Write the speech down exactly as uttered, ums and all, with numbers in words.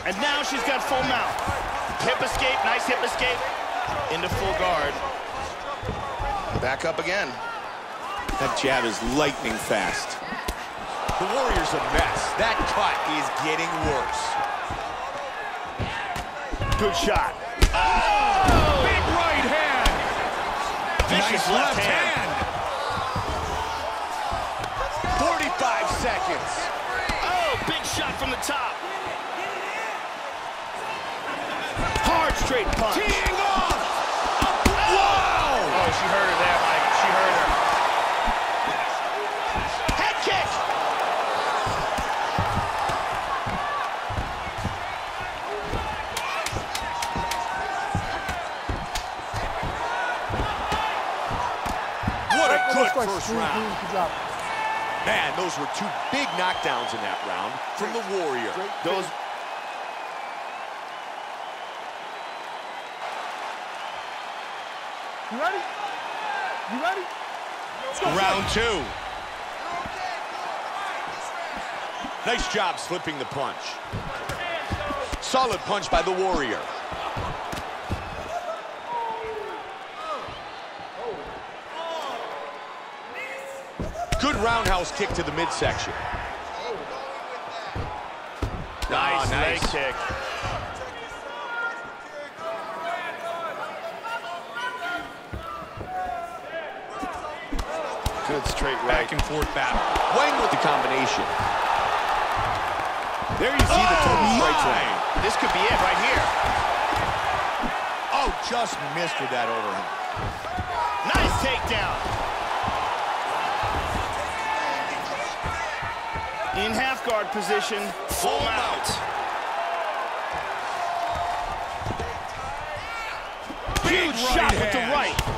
And now she's got full mount. Hip escape, nice hip escape. Into full guard. Back up again. That jab is lightning fast. The Warrior's a mess. That cut is getting worse. Good shot. Oh! Big right hand. Vicious Nice left, left hand. hand. forty-five seconds. Oh, big shot from the top. Hard straight punch. Teeing off. Oh! Oh, she hurt her there, Mike. She hurt her. Head kick. What a good Good first round. Good job. Man, those were two big knockdowns in that round from the Warrior. Those. You ready? You ready? Let's go. Round two. Nice job slipping the punch. Solid punch by the Warrior. Good roundhouse kick to the midsection. Nice, oh, nice. leg kick. Good straight right. Back and forth battle. Wang with the combination. There you see oh, the total strikes line. This could be it right here. Oh, just missed with that overhand. Nice takedown. In half guard position, full mount. Huge shot with the right.